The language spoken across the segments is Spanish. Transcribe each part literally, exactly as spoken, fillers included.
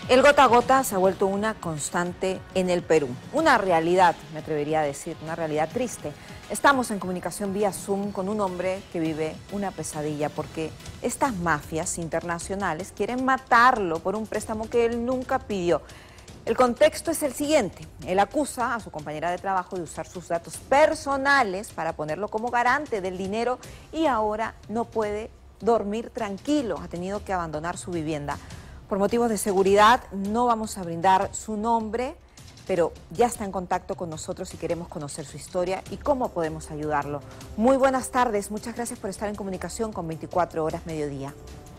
El gota a gota se ha vuelto una constante en el Perú, una realidad, me atrevería a decir, una realidad triste. Estamos en comunicación vía Zoom con un hombre que vive una pesadilla porque estas mafias internacionales quieren matarlo por un préstamo que él nunca pidió. El contexto es el siguiente: él acusa a su compañera de trabajo de usar sus datos personales para ponerlo como garante del dinero y ahora no puede dormir tranquilo, ha tenido que abandonar su vivienda. Por motivos de seguridad no vamos a brindar su nombre, pero ya está en contacto con nosotros y queremos conocer su historia y cómo podemos ayudarlo. Muy buenas tardes, muchas gracias por estar en comunicación con veinticuatro horas Mediodía.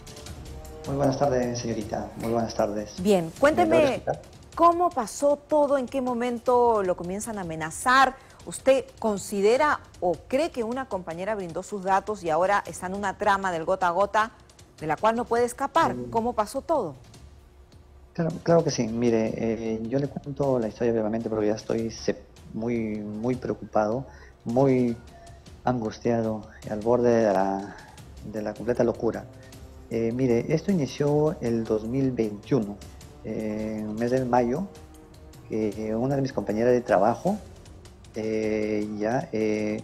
Muy buenas tardes, señorita, muy buenas tardes. Bien, cuénteme cómo pasó todo, en qué momento lo comienzan a amenazar. ¿Usted considera o cree que una compañera brindó sus datos y ahora está en una trama del gota a gota de la cual no puede escapar? ¿Cómo pasó todo? Claro, claro que sí. Mire, eh, yo le cuento la historia brevemente porque ya estoy muy, muy preocupado, muy angustiado, al borde de la, de la completa locura. Eh, mire, esto inició el dos mil veintiuno, eh, en el mes de mayo, que una de mis compañeras de trabajo eh, ya... Eh,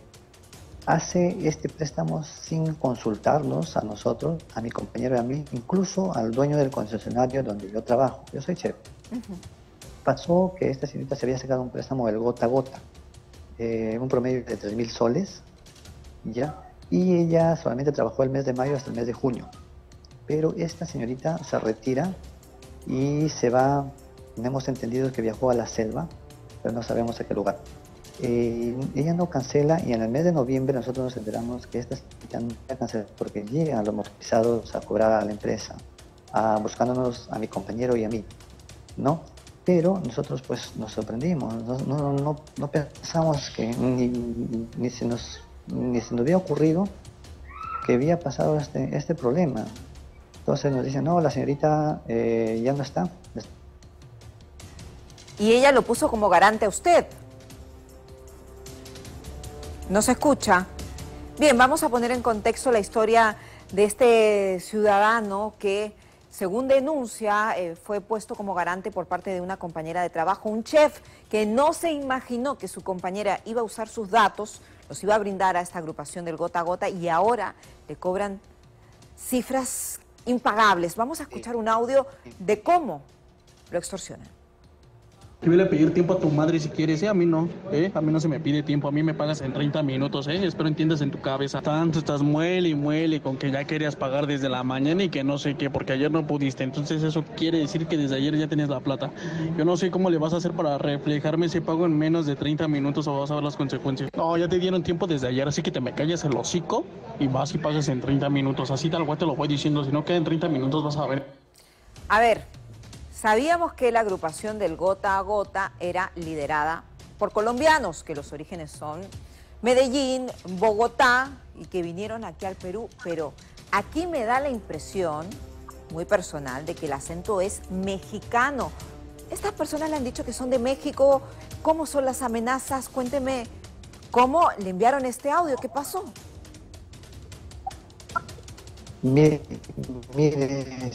hace este préstamo sin consultarnos a nosotros, a mi compañero y a mí, incluso al dueño del concesionario donde yo trabajo. Yo soy chef. Uh-huh. Pasó que esta señorita se había sacado un préstamo del gota a gota, eh, un promedio de tres mil soles, ¿ya? Y ella solamente trabajó el mes de mayo hasta el mes de junio. Pero esta señorita se retira y se va, no hemos entendido que viajó a la selva, pero no sabemos a qué lugar. Eh, ella no cancela y en el mes de noviembre nosotros nos enteramos que esta ya no cancela porque llegan los motorizados a cobrar a la empresa, a, buscándonos a mi compañero y a mí, ¿no? Pero nosotros pues nos sorprendimos, no, no, no, no pensamos que ni, ni, se nos, ni se nos había ocurrido que había pasado este, este problema. Entonces nos dicen, no, la señorita eh, ya no está. ¿Y ella lo puso como garante a usted? ¿No se escucha? Bien, vamos a poner en contexto la historia de este ciudadano que, según denuncia, eh, fue puesto como garante por parte de una compañera de trabajo, un chef que no se imaginó que su compañera iba a usar sus datos, los iba a brindar a esta agrupación del gota a gota y ahora le cobran cifras impagables. Vamos a escuchar un audio de cómo lo extorsionan. Te voy a pedir tiempo a tu madre si quieres, ¿eh? A mí no, ¿eh? A mí no se me pide tiempo, a mí me pagas en treinta minutos, ¿eh? Espero entiendas en tu cabeza. Tanto estás muele y muele con que ya querías pagar desde la mañana y que no sé qué, porque ayer no pudiste. Entonces eso quiere decir que desde ayer ya tienes la plata. Yo no sé cómo le vas a hacer para reflejarme ese pago en menos de treinta minutos o vas a ver las consecuencias. No, ya te dieron tiempo desde ayer, así que te me calles el hocico y vas y pagas en treinta minutos. Así tal cual te lo voy diciendo, si no queda en treinta minutos vas a ver. A ver. Sabíamos que la agrupación del gota a gota era liderada por colombianos, que los orígenes son Medellín, Bogotá, y que vinieron aquí al Perú, pero aquí me da la impresión, muy personal, de que el acento es mexicano. Estas personas le han dicho que son de México. ¿Cómo son las amenazas? Cuénteme, ¿cómo le enviaron este audio? ¿Qué pasó? Mire, mire,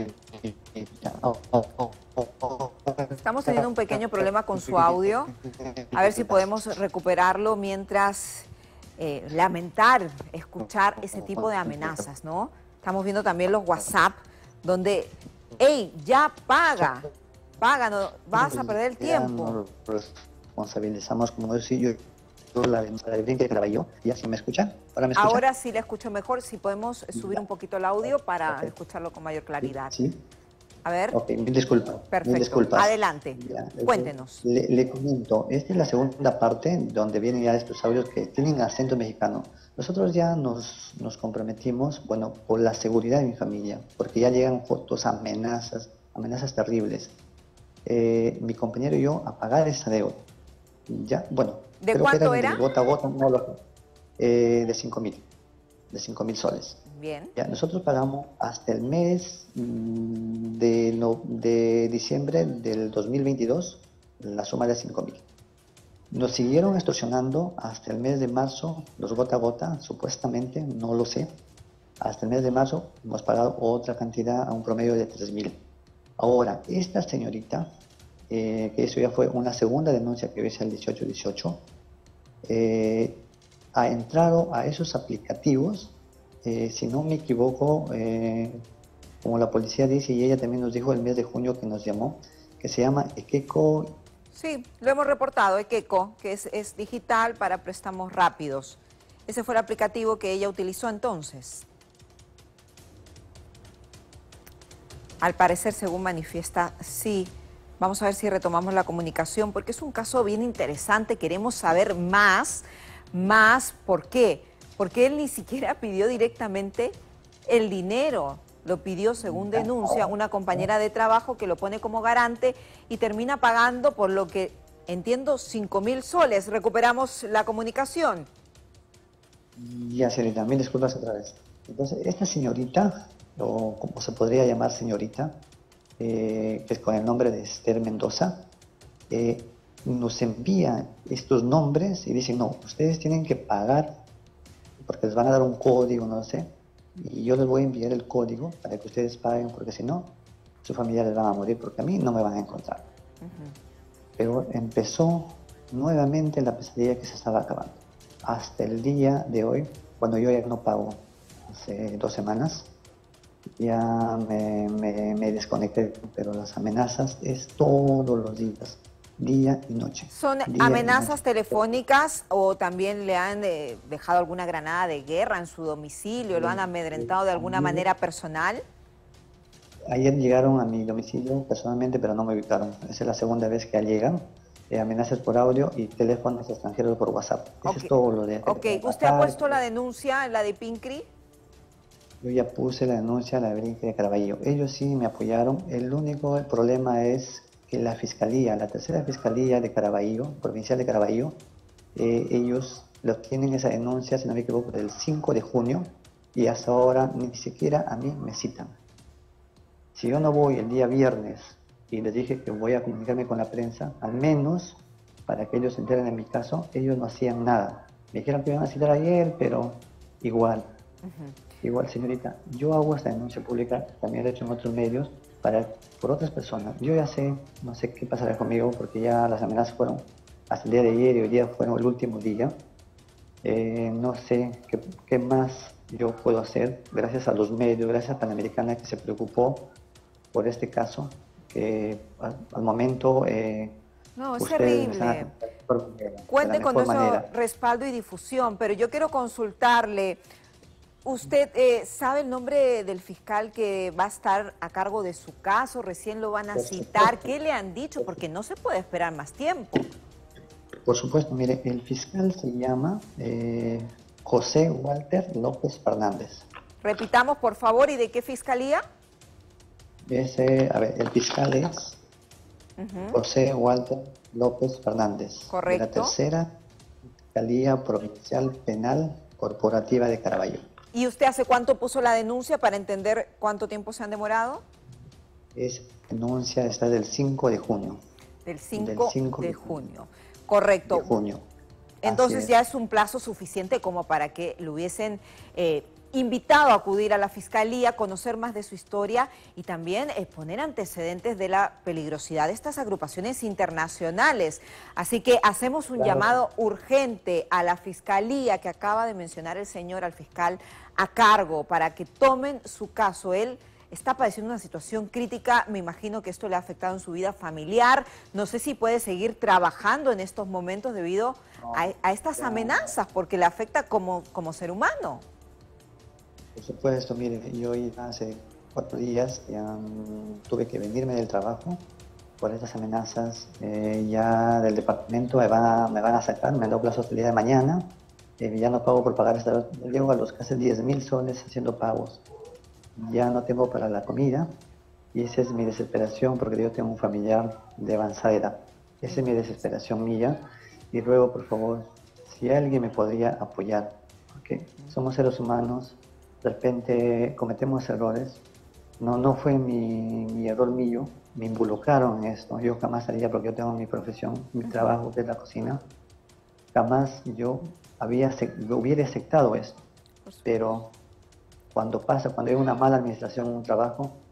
estamos teniendo un pequeño problema con su audio. A ver si podemos recuperarlo mientras eh, lamentar, escuchar ese tipo de amenazas, ¿no? Estamos viendo también los WhatsApp donde, hey, ya paga, paga, no, vas a perder el tiempo. Nos responsabilizamos, como decía yo. La de que grabé yo. ¿Ya sí me escuchan? ¿Ahora me escuchan? Ahora sí le escucho mejor. Si podemos subir un poquito el audio para okay. escucharlo con mayor claridad. Sí. A ver. Ok, mil disculpas. Perfecto. Mil disculpas. Adelante. Ya, Cuéntenos. Le, le comento, esta es la segunda parte donde vienen ya estos audios que tienen acento mexicano. Nosotros ya nos, nos comprometimos, bueno, por la seguridad de mi familia, porque ya llegan fotos, amenazas, amenazas terribles. Eh, mi compañero y yo a pagar esa deuda. Ya, bueno. ¿De Creo cuánto que era? era? De gota a gota, no lo, eh, de cinco mil, de cinco mil soles. Bien. Ya, nosotros pagamos hasta el mes mmm, de, no, de diciembre del dos mil veintidós la suma de cinco mil. Nos siguieron extorsionando hasta el mes de marzo, los gota a gota, supuestamente, no lo sé. Hasta el mes de marzo hemos pagado otra cantidad a un promedio de tres mil. Ahora, esta señorita, eh, que eso ya fue una segunda denuncia que hice el dieciocho dieciocho, eh, ha entrado a esos aplicativos, eh, si no me equivoco, eh, como la policía dice, y ella también nos dijo el mes de junio que nos llamó, que se llama Ekeko. Sí, lo hemos reportado, Ekeko, que es, es digital para préstamos rápidos. Ese fue el aplicativo que ella utilizó entonces. Al parecer, según manifiesta, sí. Vamos a ver si retomamos la comunicación, porque es un caso bien interesante. Queremos saber más, más, ¿por qué? Porque él ni siquiera pidió directamente el dinero. Lo pidió, según denuncia, una compañera de trabajo que lo pone como garante y termina pagando por lo que, entiendo, cinco mil soles. Recuperamos la comunicación. Ya, señorita, mil disculpas otra vez. Entonces, esta señorita, o como se podría llamar señorita, eh, que es con el nombre de Esther Mendoza, eh, nos envía estos nombres y dice, no, ustedes tienen que pagar porque les van a dar un código, no sé, y yo les voy a enviar el código para que ustedes paguen, porque si no, sus familiares van a morir, porque a mí no me van a encontrar. Uh-huh. Pero empezó nuevamente la pesadilla que se estaba acabando. Hasta el día de hoy, cuando yo ya no pago, hace dos semanas, ya me, me, me desconecté, pero las amenazas es todos los días, día y noche. ¿Son amenazas telefónicas o también le han eh, dejado alguna granada de guerra en su domicilio, lo han amedrentado de alguna manera personal? Ayer llegaron a mi domicilio personalmente, pero no me ubicaron. Esa es la segunda vez que llegan. Eh, amenazas por audio y teléfonos extranjeros por WhatsApp. Eso okay. Es todo lo de... Ok, ¿usted ha puesto la denuncia, la de Pincri? Yo ya puse la denuncia, la de Pincri de Caraballo. Ellos sí me apoyaron. El único problema es que la fiscalía, la tercera fiscalía de Caraballo, provincial de Caraballo, eh, ellos lo tienen esa denuncia, si no me equivoco, del cinco de junio, y hasta ahora ni siquiera a mí me citan. Si yo no voy el día viernes y les dije que voy a comunicarme con la prensa, al menos para que ellos se enteren de mi caso, ellos no hacían nada. Me dijeron que iban a citar ayer, pero igual. Uh-huh. Igual, señorita, yo hago esta denuncia pública, también lo he hecho en otros medios, para, por otras personas. Yo ya sé, no sé qué pasará conmigo, porque ya las amenazas fueron hasta el día de ayer y hoy día fueron el último día. Eh, no sé qué, qué más yo puedo hacer, gracias a los medios, gracias a Panamericana que se preocupó por este caso, que al, al momento... Eh, no, es terrible. Cuente con nuestro respaldo y difusión, pero yo quiero consultarle, ¿usted eh, sabe el nombre del fiscal que va a estar a cargo de su caso? ¿Recién lo van a citar? ¿Qué le han dicho? Porque no se puede esperar más tiempo. Por supuesto, mire, el fiscal se llama eh, José Walter López Fernández. Repitamos, por favor, ¿y de qué fiscalía? Ese, a ver, el fiscal es uh-huh. José Walter López Fernández. Correcto. De la tercera Fiscalía Provincial Penal Corporativa de Caraballo. ¿Y usted hace cuánto puso la denuncia para entender cuánto tiempo se han demorado? Esa denuncia está del cinco de junio. Del cinco, del cinco de, de junio. Correcto. De junio. Entonces es. Ya es un plazo suficiente como para que lo hubiesen eh, invitado a acudir a la fiscalía, conocer más de su historia y también eh, poner antecedentes de la peligrosidad de estas agrupaciones internacionales. Así que hacemos un claro. llamado urgente a la fiscalía que acaba de mencionar el señor, al fiscal a cargo, para que tomen su caso. Él está padeciendo una situación crítica, me imagino que esto le ha afectado en su vida familiar. No sé si puede seguir trabajando en estos momentos debido a, a estas amenazas, porque le afecta como, como ser humano. Por supuesto, mire, yo ya hace cuatro días ya um, tuve que venirme del trabajo por estas amenazas. Eh, ya del departamento me, va, me van a sacar, me han dado plazo hasta el día de mañana. Eh, ya no pago por pagar, hasta, llego a los casi diez mil soles haciendo pagos. Ya no tengo para la comida y esa es mi desesperación porque yo tengo un familiar de avanzada edad. Esa es mi desesperación mía y ruego, por favor, si alguien me podría apoyar, porque somos seres humanos. De repente cometemos errores, no, no fue mi, mi error mío, me involucraron en esto, yo jamás haría, porque yo tengo mi profesión, mi trabajo que es la cocina, jamás yo había, hubiera aceptado esto, pero cuando pasa, cuando hay una mala administración en un trabajo,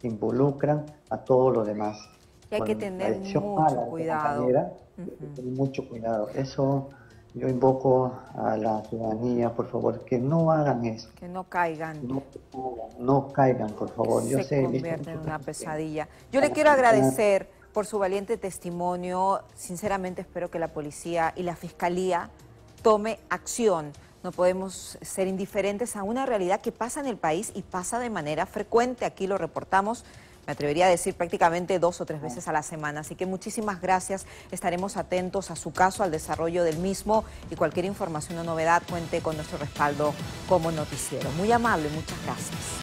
involucran a todos los demás. Y hay que Con tener la decisión mucho mala de esta cuidado. compañera, hay que Ujú. tener mucho cuidado. Eso yo invoco a la ciudadanía, por favor, que no hagan eso. Que no caigan. No, no caigan, por favor. Yo Se sé, he visto convierte en muchos una casos que- pesadilla. Yo le la quiero gente- agradecer por su valiente testimonio. Sinceramente espero que la policía y la fiscalía tome acción. No podemos ser indiferentes a una realidad que pasa en el país y pasa de manera frecuente. Aquí lo reportamos, me atrevería a decir prácticamente dos o tres veces a la semana. Así que muchísimas gracias. Estaremos atentos a su caso, al desarrollo del mismo, y cualquier información o novedad cuente con nuestro respaldo como noticiero. Muy amable, muchas gracias.